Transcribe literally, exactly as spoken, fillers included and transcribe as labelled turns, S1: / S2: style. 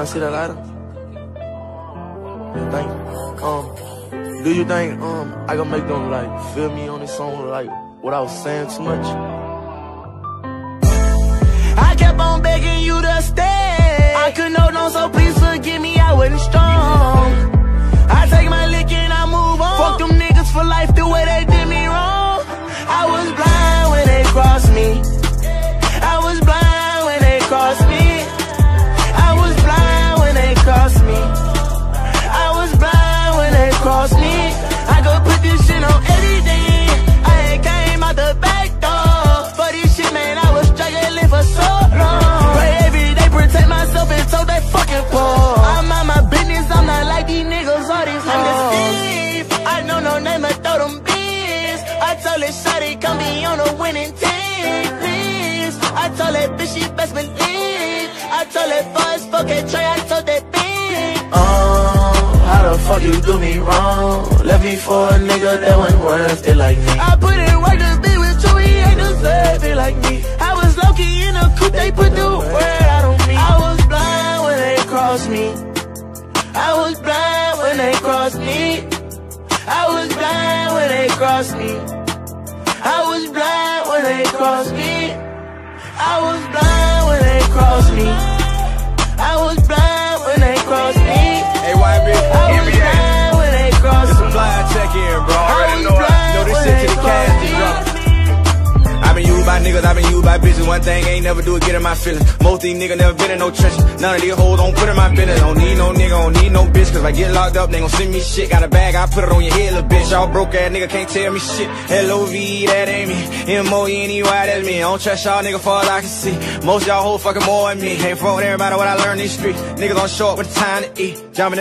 S1: I see that lighter? Think, um, do you think, um, I can make them, like, feel me on this song, like, without saying too much?
S2: I kept on begging you to stay. I couldn't hold on, so please forgive me, I wasn't strong. I take my lick and I move on. Fuck them niggas for life the way they did me wrong. I was blind when they crossed me. I was blind when they crossed me. I was blind when they crossed me. I was blind when they crossed me. I could put this shit on everything. I ain't came out the back door. For this shit, man, I was struggling for so long. Pray every day, protect myself and told that fucking poor. I'm on my business, I'm not like these niggas, all these hoes. I'm the thief, I know no name, I throw them bees. I told her, shawty, come be on a winning team, please. I told that bitch, she best believe. I told that fuzz, fuck it, Trey, I told that bitch.
S1: Um, how the fuck you do me wrong? Left me for a nigga that wasn't worth it like me.
S2: I put in work to be with you, he ain't deserve it like me. I was low-key in a coupe, they put the word out on me. I was blind when they crossed me. I was blind when they crossed me. I was blind when they crossed me. I was blind when they crossed me. I was blind when they crossed me. I was blind when they crossed me.
S3: Hey, Y B,
S2: I was blind when they crossed me.
S3: it's a blind check-in, bro. I already know, I know this shit to the cash is drop. I been used by niggas, I been used by bitches. One thing ain't never do it, get in my feelings. Most these niggas never been in no trenches. None of these hoes don't put in my business. Don't need no nigga, don't need no bitch. Cause if I get locked up, they gon' send me shit. Got a bag, I put it on your head, little bitch. Y'all broke ass nigga can't tell me shit. L O V E, that ain't me. M O N E Y, that's me. I don't trust y'all nigga far as I can see. Most y'all hoes fucking more than me. Ain't front with everybody what I learned in these streets. Niggas on short with the time to eat. Jumping